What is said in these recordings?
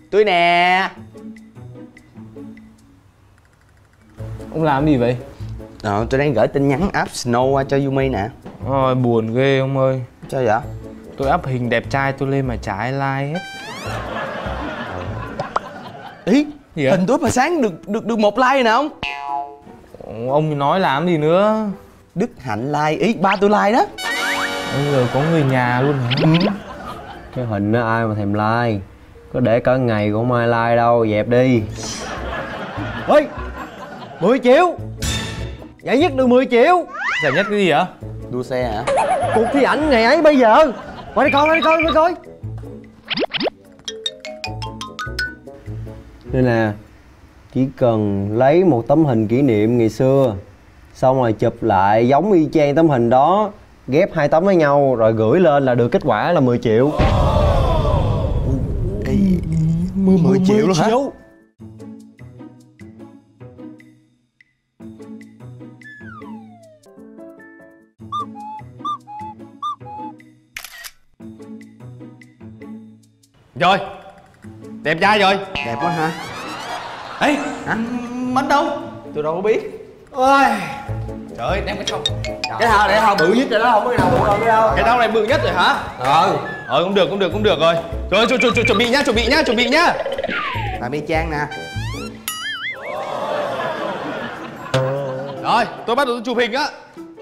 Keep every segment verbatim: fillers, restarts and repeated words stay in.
Tôi nè. Ông làm gì vậy? Ờ, tôi đang gửi tin nhắn app Snow qua cho Yumi nè. Ôi, buồn ghê ông ơi. Sao vậy? Tôi up hình đẹp trai tôi lên mà chả ai like hết. Ý, gì vậy? Hình tôi mà sáng được được được một like nè ông. Ông nói làm gì nữa? Đức Hạnh like, ý ba tôi like đó. Bây giờ có người nhà luôn hả? Ừ. Cái hình đó ai mà thèm like. Có để cả ngày cũng không ai like đâu, dẹp đi. Ôi, mười triệu. Giải nhất được mười triệu. Giải nhất cái gì hả? Đua xe hả? Cuộc thi ảnh ngày ấy bây giờ. Qua đây coi, qua đây coi, qua đây coi. Đây nè, chỉ cần lấy một tấm hình kỷ niệm ngày xưa, xong rồi chụp lại giống y chang tấm hình đó, ghép hai tấm với nhau rồi gửi lên là được kết quả là mười triệu. Ê, mười triệu luôn hả? Rồi, đẹp trai rồi. Đẹp quá ha. Ê, Hả? mất đâu? Tôi đâu có biết. Ôi, trời ơi, đem cái thau. Cái thao để thao bự nhất rồi đó, không có cái nào bự hơn cái đâu. Cái thau này bự nhất rồi hả? Ờ. Ờ, cũng được, cũng được, cũng được rồi. Rồi, chuẩn, chuẩn, chuẩn bị nhá, chuẩn bị nhá, chuẩn bị nhá. Tại mi Trang nè. Rồi, tôi bắt đầu tôi chụp hình á.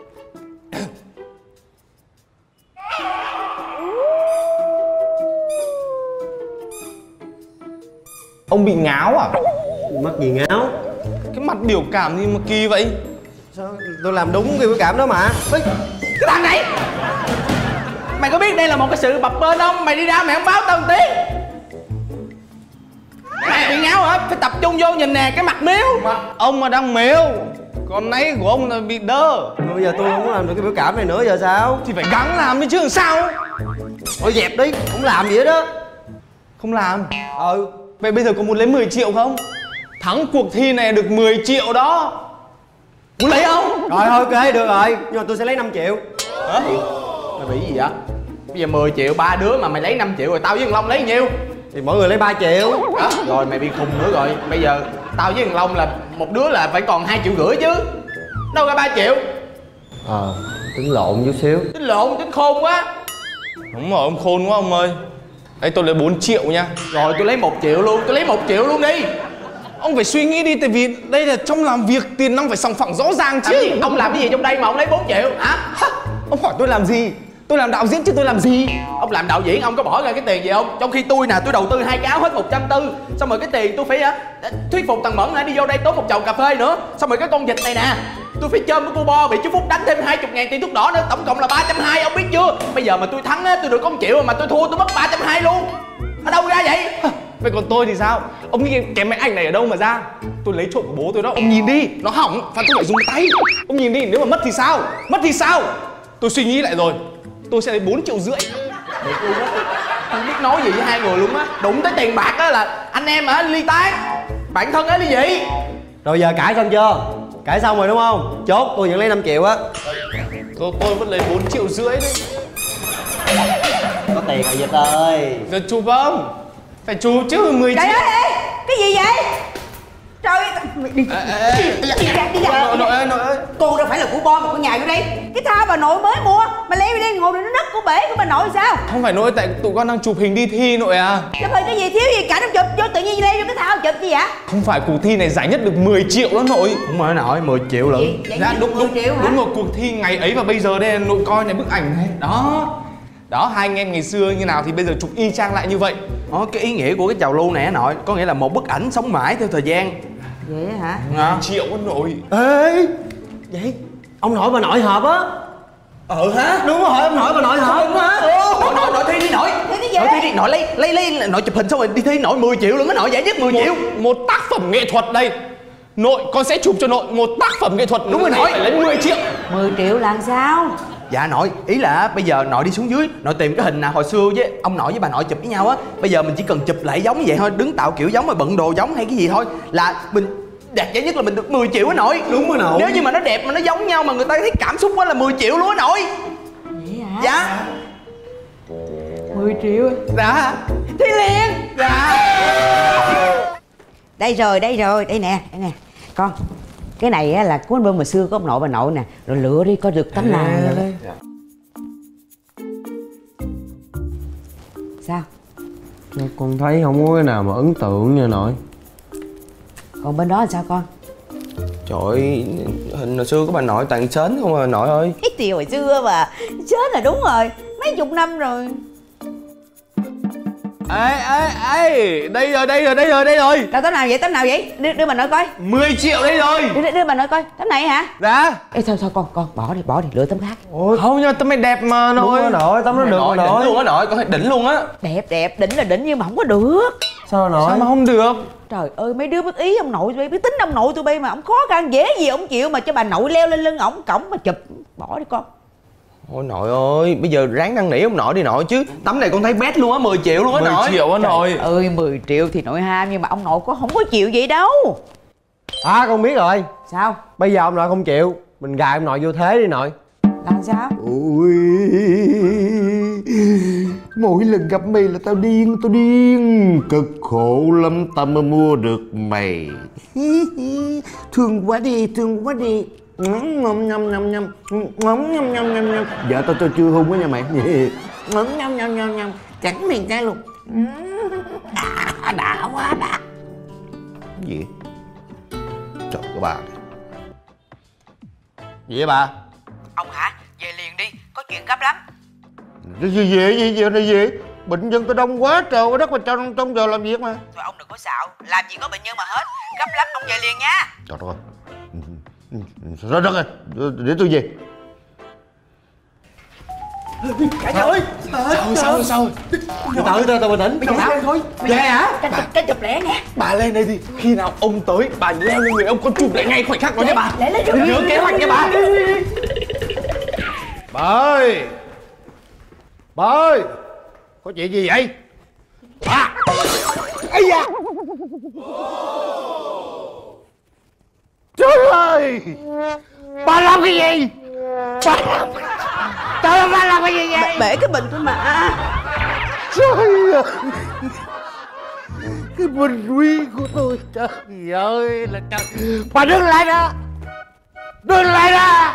Ông bị ngáo à? Mắc gì ngáo? Cái mặt biểu cảm gì mà kỳ vậy? Sao tôi làm đúng cái biểu cảm đó mà. Ê, cái thằng này, mày có biết đây là một cái sự bập bênh không? Mày đi ra mày không báo tao một tiếng. Mày bị ngáo hả? Phải tập trung vô nhìn nè, cái mặt miếu. Mà ông mà đang mếu, còn nãy của ông là bị đơ. Bây giờ tôi không có làm được cái biểu cảm này nữa giờ sao? Thì phải gắng làm chứ làm sao? Thôi dẹp đi, không làm gì hết đó. Không làm. Ừ. Vậy bây giờ có muốn lấy mười triệu không? Thắng cuộc thi này được mười triệu đó. Muốn lấy không? Rồi thôi ok, được rồi. Nhưng mà tôi sẽ lấy năm triệu. Hả? Mày bị gì vậy? Bây giờ mười triệu ba đứa mà mày lấy năm triệu rồi tao với thằng Long lấy nhiêu? Thì mỗi người lấy ba triệu. Đó, rồi mày bị khùng nữa rồi. Bây giờ tao với thằng Long là một đứa là phải còn hai triệu rưỡi chứ. Đâu ra ba triệu? Ờ, tính lộn chút xíu. Tính lộn, tính khôn quá. Đúng rồi, ông khôn quá ông ơi. Đây tôi lấy bốn triệu nha. Rồi tôi lấy một triệu luôn, tôi lấy một triệu luôn đi. Ông phải suy nghĩ đi, tại vì đây là trong làm việc tiền nong phải sòng phẳng rõ ràng chứ. Gì? Ông làm cái gì trong đây mà ông lấy bốn triệu hả? Ông hỏi tôi làm gì? Tôi làm đạo diễn chứ tôi làm gì? Ông làm đạo diễn ông có bỏ ra cái tiền gì không? Trong khi tôi nè, tôi đầu tư hai cáo hết một trăm tư. Xong rồi cái tiền tôi phải á thuyết phục thằng Mẫn hả đi vô đây tốn một chầu cà phê nữa. Xong rồi cái con vịt này nè, tôi phải chơi với cô Bo, bị chú Phúc đánh thêm hai mươi ngàn tiền thuốc đỏ nữa, tổng cộng là ba trăm hai mươi, ông biết chưa? Bây giờ mà tôi thắng á, tôi được có một triệu mà tôi thua tôi mất ba trăm hai mươi luôn. Ở đâu ra vậy? Vậy còn tôi thì sao? Ông nghĩ cái máy ảnh này ở đâu mà ra? Tôi lấy trộm của bố tôi đó, ông nhìn đi, nó hỏng, và tôi phải dùng tay. Ông nhìn đi, nếu mà mất thì sao? Mất thì sao? Tôi suy nghĩ lại rồi, tôi sẽ lấy bốn triệu rưỡi. Thiệt luôn á, tôi không biết nói gì với hai người luôn á. Đụng tới tiền bạc á là anh em hả ly tán, bạn thân ấy ly dị. Rồi giờ cãi xong chưa? Cãi xong rồi đúng không? Chốt, tôi vẫn lấy năm triệu á. Tôi, tôi vẫn lấy bốn triệu rưỡi đấy. Có tiền rồi Dịch ơi. Giờ chụp không? Phải chụp chứ, mười triệu. Trời ơi, ê, cái gì vậy? Trời ơi, mày đi, Ê, ê, ê. đi ra, đi ra. Nội, nội ơi, nội ơi. Cô đâu phải là của Bo mà con nhà vô đây. Cái thao bà nội mới mua, mà lấy đi đây ngồi nó nứt của bể của bà nội sao? Không phải nội, tại tụi con đang chụp hình đi thi nội à. Chụp hình cái gì thiếu gì cả, nó chụp vô tự nhiên leo vô cái thao chụp gì vậy? Không phải cuộc thi này giải nhất được mười triệu đó nội. Cũng mới nổi mười triệu lận. Gì? Vậy Dạ nhất đúng mười đúng triệu hả? đúng rồi, cuộc thi ngày ấy và bây giờ đây là nội coi này, bức ảnh này. Đó. Đó, hai anh em ngày xưa như nào thì bây giờ chụp y chang lại như vậy. Đó, cái ý nghĩa của cái trào lưu này á nội, có nghĩa là một bức ảnh sống mãi theo thời gian. Vậy hả? À. Triệu đó nội. Ê, vậy ông nội bà nội hợp á. Ờ hả? Đúng rồi, ông nội bà nội hợp á. Nội nội nội thi đi nội. Thi cái gì? Nội thi đi nội lấy lấy lấy nội chụp hình xong rồi đi thi nội mười triệu luôn á nội, giải nhất mười triệu. Một tác phẩm nghệ thuật đây. Nội con sẽ chụp cho nội một tác phẩm nghệ thuật. Đúng rồi nội. Phải lấy mười triệu. mười triệu làm sao? Dạ nội, ý là bây giờ nội đi xuống dưới, nội tìm cái hình nào hồi xưa với ông nội với bà nội chụp với nhau á. Bây giờ mình chỉ cần chụp lại giống như vậy thôi, đứng tạo kiểu giống rồi bận đồ giống hay cái gì thôi là mình đạt giải nhất là mình được mười triệu á nội. Đúng rồi nội. Nếu như mà nó đẹp mà nó giống nhau mà người ta thấy cảm xúc quá là mười triệu luôn á nội. Vậy hả? Dạ. mười triệu. Dạ. Thì liền. Dạ. Đây rồi, đây rồi, đây nè, đây nè. Con, cái này á là cuốn album hồi xưa của ông nội bà nội nè. Rồi lựa đi coi được tấm nào rồi. Sao? Con thấy không có cái nào mà ấn tượng nha nội. Còn bên đó là sao con? Trời ơi, hình hồi xưa của bà nội toàn sến không à nội ơi. Thì hồi xưa mà, chết là đúng rồi. Mấy chục năm rồi. Ê ê ê, đây rồi đây rồi đây rồi đây rồi. Đâu tấm nào vậy, tấm nào vậy? Đưa, đưa bà nội coi. mười triệu đây rồi. Đưa, đưa, đưa bà nội coi, tấm này hả? Dạ. Ê thôi thôi con, con bỏ đi, bỏ đi, lựa tấm khác. Ôi Không nhưng mà tấm này đẹp mà đúng nội. rồi nội, tấm nó được Nội rồi đỉnh nội. luôn á nội, con thấy đỉnh luôn á. Đẹp đẹp, đỉnh là đỉnh nhưng mà không có được. Sao nội? Sao mà không được? Trời ơi, mấy đứa biết ý ông nội tụi bay, biết tính ông nội tụi bay mà ông khó khăn dễ gì ông chịu mà cho bà nội leo lên lưng ổng cổng mà chụp. Bỏ đi con. Ôi nội ơi, bây giờ ráng năn nỉ ông nội đi nội chứ. Tấm này con thấy bét luôn á, mười triệu luôn á nội. mười triệu á nội. Trời ơi, mười triệu thì nội ham nhưng mà ông nội có không có chịu vậy đâu. À con biết rồi. Sao? Bây giờ ông nội không chịu, mình gài ông nội vô thế đi nội. Làm sao? Ôi, mỗi lần gặp mày là tao điên, tao điên. Cực khổ lắm tao mới mua được mày. Thương quá đi, thương quá đi. Ngấm ngâm ngâm ngâm ngâm ngấm ngâm ngâm ngâm ngâm. Dạ tao tao chưa hung á nha mày. Ngấm ngâm ngâm ngâm ngâm. Cắn miệng cái luôn. Đã, đã quá đã. Cái gì? Trời ơi bà. Gì vậy bà? Ông hả? Về liền đi, có chuyện gấp lắm. Cái gì vậy, gì vậy, này gì? Bệnh nhân tao đông quá trời đất mà trong trong giờ làm việc mà. Thôi ông đừng có xạo, làm gì có bệnh nhân mà hết. Gấp lắm, ông về liền nha. Trời ơi. Rồi đất ơi, để tôi về. Cả nhà ơi. Sao sao sao? Từ từ từ từ bình tĩnh. Bây giờ sao? thôi. Về hả? Canh chụp, canh chụp lẹ nè. Bà lên đây đi. Khi nào ông tới, bà leo lên người ông con chụp lại ngay khoảnh khắc đó nha bà. Lẹ lên chụp. Nhớ kế hoạch nha bà. Bà ơi. Bà ơi. Có chuyện gì vậy? Bà. Ây da. Trời ơi. Bà làm cái gì? Bà làm... Trời ơi, bà làm cái gì vậy? Bể cái bình tôi mà. Trời ơi. Cái bình huy của tôi. Trời ơi là trời. Bà đứng lại đó. Đứng lại đó.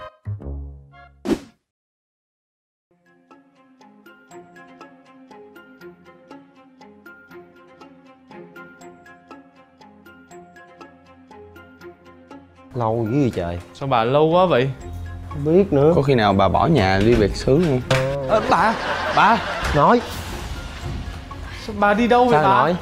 Lâu dữ vậy trời. Sao bà lâu quá vậy? Không biết nữa. Có khi nào bà bỏ nhà đi biệt xứ không? Ờ, bà, bà, Nói. sao bà đi đâu vậy Sao bà? nội?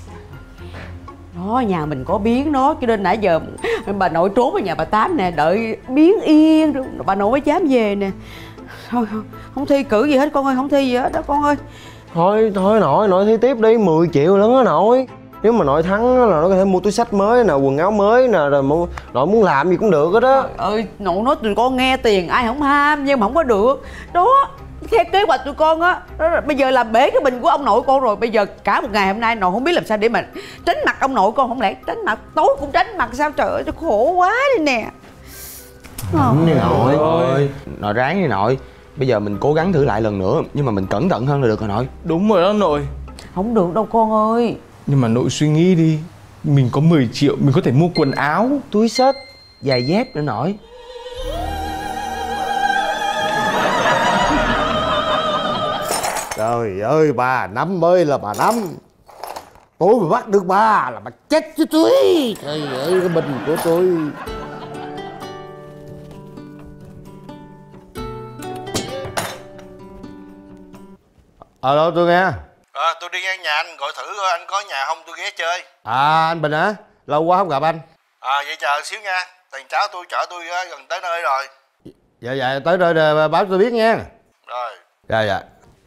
Nó nhà mình có biến nó cho nên nãy giờ bà nội trốn ở nhà bà Tám nè, đợi biến yên rồi bà nội mới dám về nè. Thôi không, không thi cử gì hết con ơi, không thi gì hết đó con ơi. Thôi thôi nội, nội thi tiếp đi, mười triệu lớn á nội. Nếu mà nội thắng á là nội có thể mua túi xách mới nè, quần áo mới nè, rồi mua, nội muốn làm gì cũng được hết á. Ơi nội nói tụi con nghe tiền ai không ham nhưng mà không có được. Đó, theo kế hoạch tụi con á, đó, đó, bây giờ làm bể cái bình của ông nội con rồi. Bây giờ cả một ngày hôm nay nội không biết làm sao để mà tránh mặt ông nội con, không lẽ tránh mặt tối cũng tránh mặt sao, trời ơi khổ quá đi nè. Đúng đi nội. Ôi, nội ráng đi nội. Bây giờ mình cố gắng thử lại lần nữa, nhưng mà mình cẩn thận hơn là được rồi nội. Đúng rồi đó nội. Không được đâu con ơi. Nhưng mà nội suy nghĩ đi. Mình có mười triệu, mình có thể mua quần áo, Túi xách, giày dép nữa nội. Trời ơi bà Năm ơi là bà Năm. Tôi mà bắt được bà là bà chết chứ tôi. Trời ơi cái bình của tôi. Alo tôi nghe. Ờ, tôi đi ngang nhà anh gọi thử coi anh có nhà không, tôi ghé chơi. À anh Bình hả? Lâu quá không gặp anh. À vậy chờ xíu nha, thằng cháu tôi chở tôi á, gần tới nơi rồi. Dạ dạ tới rồi rồi, báo tôi biết nha. Rồi. Dạ dạ.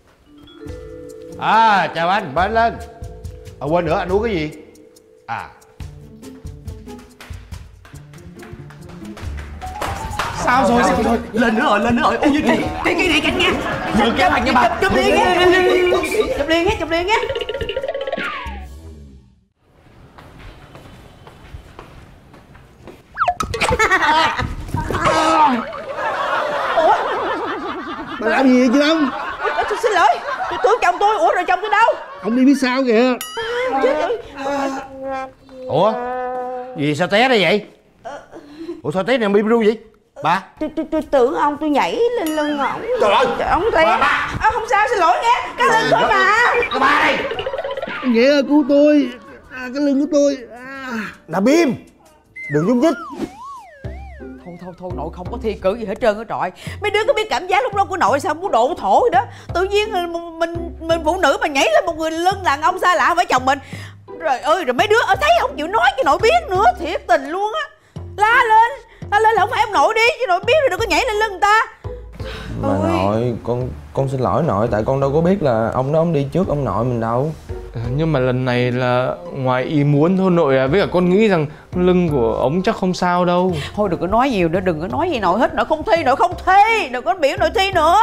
À chào anh, mời anh lên. À quên nữa, anh uống cái gì? À sao rồi, sao rồi? Lên nữa rồi, lên nữa rồi. Ôi như chị. Cái cái này cạnh nha. Nhớ kế hoạch nha bà. Chụp liền nha. Chụp liền nha, chụp liền nha. bà làm gì vậy chứ ông? Ủa, xin lỗi, tôi tưởng chồng tôi. Ủa rồi chồng tôi đâu? Không đi biết sao kìa. Ủa gì sao té đây vậy? Ủa sao té này bị ru vậy bà? Tôi tôi tôi tưởng ông tôi nhảy lên lưng ổng. Trời ơi ông té. À, không sao, xin lỗi nghe. Cái lưng tôi mà. Cái bà đây. Nghĩa ơi cứu tôi. À, cái lưng của tôi. À. Nà Bim, đừng nhúc nhích. Thôi thôi thôi nội không có thi cử gì hết trơn á trọi. Mấy đứa có biết cảm giác lúc đó của nội sao muốn độ thổ vậy đó. Tự nhiên mình mình phụ nữ mà nhảy lên một người lưng đàn ông xa lạ với chồng mình. Trời ơi, rồi mấy đứa ở thấy không chịu nói cho nội biết nữa, thiệt tình luôn á. La lên, la lên là không phải ông nội đi, chứ nội biết rồi đừng có nhảy lên lưng người ta. Mà ôi. Nội, con con xin lỗi nội, tại con đâu có biết là ông đó ông đi trước ông nội mình đâu. Nhưng mà lần này là ngoài ý muốn thôi nội à. Với cả con nghĩ rằng lưng của ông chắc không sao đâu. Thôi đừng có nói nhiều nữa, đừng có nói gì nội hết. Nội không thi, nội không thi. Đừng có biểu nội thi nữa.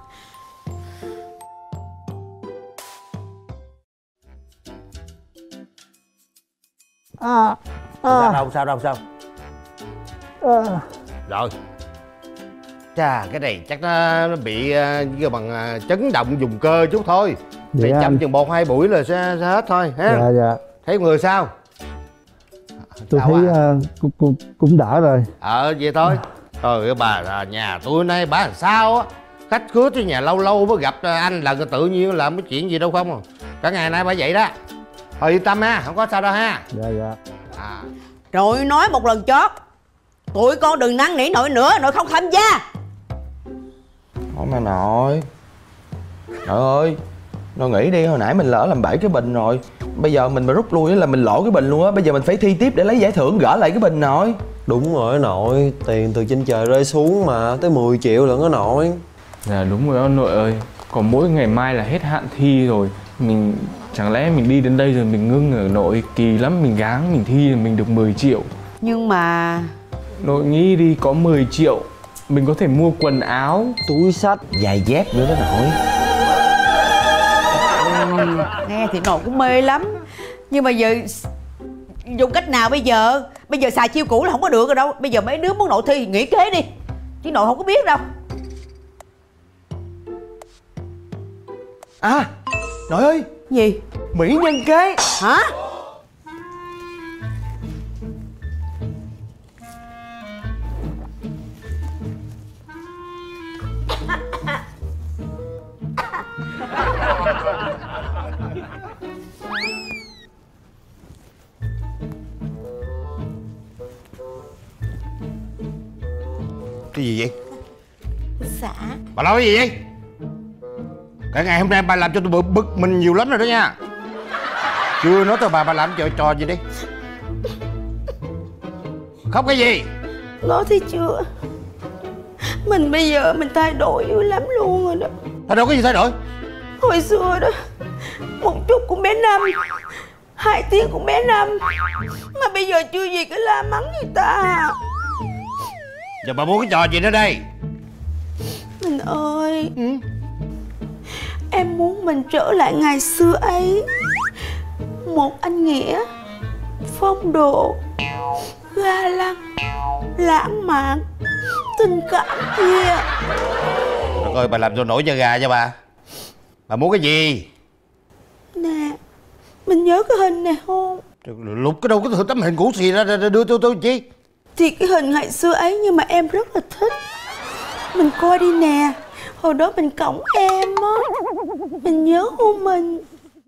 À, à. Sao đâu, sao đâu, sao à. Rồi. Chà, cái này chắc nó, nó bị uh, bằng uh, chấn động vùng cơ chút thôi. Thì chậm chừng một hai buổi là sẽ, sẽ hết thôi ha. Dạ dạ. Thấy người sao? Tôi sao thấy à? uh, cũng, cũng, cũng đỡ rồi. Ờ vậy thôi. Trời ơi bà là nhà tôi nay bà làm sao á. Khách khứa tới nhà lâu lâu mới gặp anh là tự nhiên làm cái chuyện gì đâu không. Cả ngày nay bà vậy đó. Thôi yên tâm ha, không có sao đâu ha. Dạ dạ. À. Rồi nói một lần chót, tụi con đừng năn nỉ nội nữa, nội không tham gia. Ủa mà nội. Nội ơi, nội nghĩ đi, hồi nãy mình lỡ làm bể cái bình rồi. Bây giờ mình mà rút lui là mình lỗ cái bình luôn á. Bây giờ mình phải thi tiếp để lấy giải thưởng gỡ lại cái bình nội. Đúng rồi nội, tiền từ trên trời rơi xuống mà, tới mười triệu lận đó nội. Dạ đúng rồi đó nội ơi. Còn mỗi ngày mai là hết hạn thi rồi. Mình chẳng lẽ mình đi đến đây rồi mình ngưng ở nội. Kỳ lắm, mình gắng mình thi mình được mười triệu. Nhưng mà nội nghĩ đi, có mười triệu mình có thể mua quần áo, túi xách, giày dép nữa đó nội. ừ, nghe thì nội cũng mê lắm. Nhưng mà giờ dùng cách nào bây giờ? Bây giờ xài chiêu cũ là không có được rồi đâu. Bây giờ mấy đứa muốn nội thi thì nghĩ kế đi, chứ nội không có biết đâu. À nội ơi. Gì? Mỹ nhân kế. Hả? Cái gì vậy? Dạ. Bà nói cái gì vậy? Cả ngày hôm nay bà làm cho tôi bực mình nhiều lắm rồi đó nha. Chưa nói tới bà, bà làm trò trò gì đi. Khóc cái gì? Nói thì chưa. Mình bây giờ mình thay đổi dữ lắm luôn rồi đó. Thay đổi cái gì thay đổi? Hồi xưa đó, một chút cũng bé Năm, hai tiếng cũng bé Năm. Mà bây giờ chưa gì cái la mắng người ta. Giờ bà muốn cái trò gì nữa đây? Mình ơi, ừ? Em muốn mình trở lại ngày xưa ấy. Một anh Nghĩa phong độ, ga lăng, lãng mạn, tình cảm kia. Trời ơi, bà làm cho nổi da gà cho bà. Bà muốn cái gì? Nè, mình nhớ cái hình này không? Lục cái đâu có tấm hình cũ xì ra đưa tôi tôi chi? Thì cái hình ngày xưa ấy nhưng mà em rất là thích. Mình coi đi nè. Hồi đó mình cõng em á. Mình nhớ hôn mình.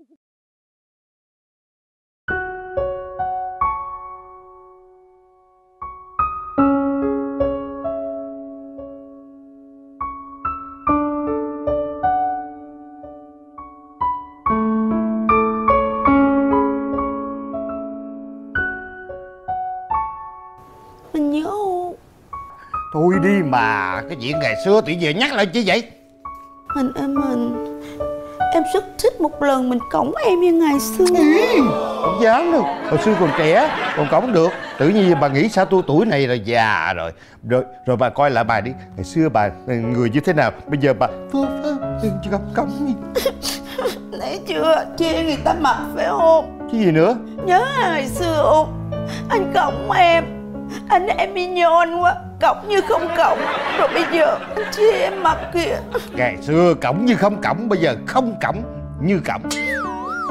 Mình nhớ không? Thôi đi mà, cái chuyện ngày xưa tự nhiên nhắc lại chi vậy? Mình ơi mình, em rất thích một lần mình cõng em như ngày xưa. Không dám đâu, hồi xưa còn trẻ, còn cõng được. Tự nhiên bà nghĩ sao tôi tuổi này là già rồi. Rồi rồi bà coi lại bà đi, ngày xưa bà người như thế nào, bây giờ bà phơ phơ đừng cõng cõng. Thấy chưa, chê người ta mặc phải không? Cái gì nữa? Nhớ ngày xưa không? Anh cõng em, anh em đi nhon quá, cõng như không cõng. Rồi bây giờ anh chê em mặc kìa. Ngày xưa cõng như không cõng, bây giờ không cõng như cõng.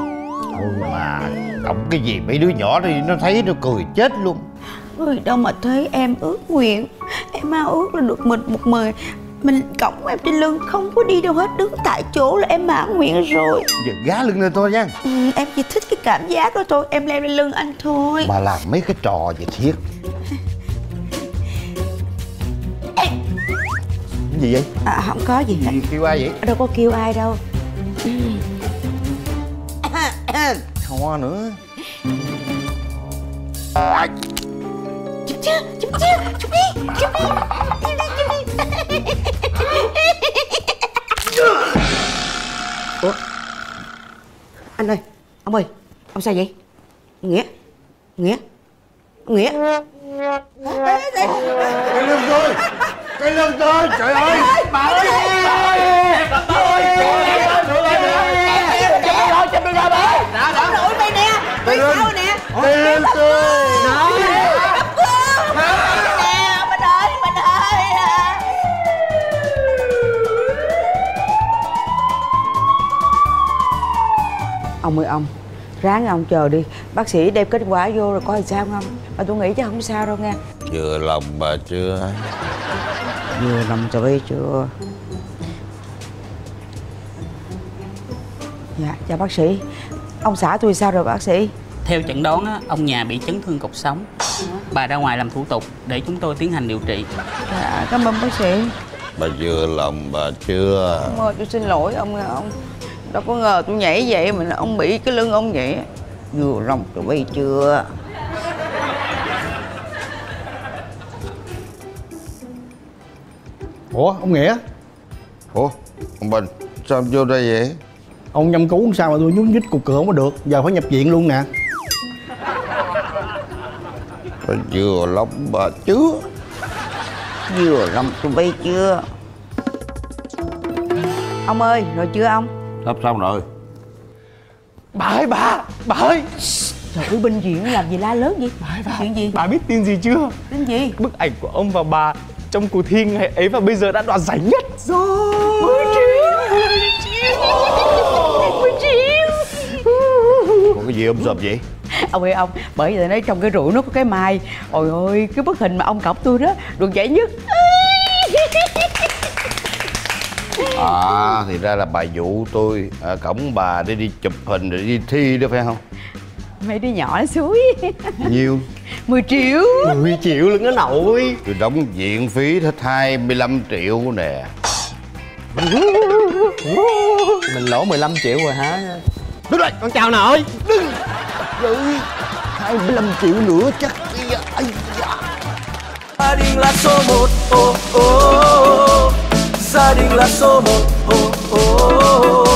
Thôi mà động cái gì mấy đứa nhỏ thì nó thấy nó cười chết luôn. Người đâu mà thấy em ước nguyện. Em ao ước là được mình một người mình cõng em trên lưng, không có đi đâu hết, đứng tại chỗ là em mãn nguyện rồi. Giờ gá lưng lên thôi nha. Ừ, em chỉ thích cái cảm giác đó thôi, em leo lên lưng anh thôi. Mà làm mấy cái trò vậy thiệt. Cái gì vậy? À, không có gì hết. Gì kêu ai vậy? Đâu có kêu ai đâu. Ho nữa. Chụp chưa, chụp chưa, chụp đi, chụp đi, chụp đi, chụp đi. Ủa? Anh ơi, ông ơi, ông sao vậy? Nghĩa, Nghĩa, Nghĩa. Cái lưng tôi, cái lưng tôi, trời ơi. Bà ơi, bà ơi, bà ơi, chụp rồi, chụp rồi bà. Đó, đó. Nổi đây nè, Cái lưng, nè. cái lưng tôi. Nói. Nè, mình ơi, mình ơi. Ông ơi ông, ráng ông chờ đi. Bác sĩ đem kết quả vô rồi coi sao không. Mà tôi nghĩ chắc không sao đâu nha. Vừa lòng bà chưa? Vừa lòng tôi chưa? Dạ, chào bác sĩ. Ông xã tôi sao rồi bác sĩ? Theo chẩn đoán á, ông nhà bị chấn thương cột sống. Bà ra ngoài làm thủ tục để chúng tôi tiến hành điều trị. Dạ, cảm ơn bác sĩ. Bà vừa lòng bà chưa? Ông ơi, tôi xin lỗi ông nha ông. Đâu có ngờ tôi nhảy vậy mà ông bị cái lưng ông vậy. Vừa lòng tụi bay chưa? Ủa ông Nghĩa? Ủa, ông Bình, sao ông vô đây vậy? Ông nhâm cứu sao mà tôi nhúc nhích cục cửa không có được. Giờ phải nhập viện luôn nè. Bà vừa lòng bà chưa? Vừa lòng tụi bay chưa? Ông ơi, rồi chưa ông? Sắp xong rồi. Bà ơi bà, bà ơi. Trời ơi, bệnh viện làm gì la lớn vậy? Bà ơi bà, Chuyện gì? bà biết tin gì chưa? Tin gì? Bức ảnh của ông và bà trong cuộc thi ngày ấy và bây giờ đã đoạt giải nhất rồi. mười triệu, mười triệu, mười triệu. Còn cái gì ông sộp vậy? Ông ơi ông, bởi vì nói trong cái rượu nó có cái mai. Ôi ôi, cái bức hình mà ông cõng tôi đó được giải nhất. À, thì ra là bà dụ tôi à, cõng bà để đi chụp hình để đi thi đó phải không? Mấy đứa nhỏ nó xúi. Nhiêu? mười triệu. mười triệu lưng nó nội. Tôi đóng viện phí hết hai mươi lăm triệu nè. Mình lỗ mười lăm triệu rồi hả? Đứng lại, con chào nội. Đừng rồi, hai mươi lăm triệu nữa chắc. Ây da. Gia đình là số một, oh, oh. Gia đình là số một, oh, oh.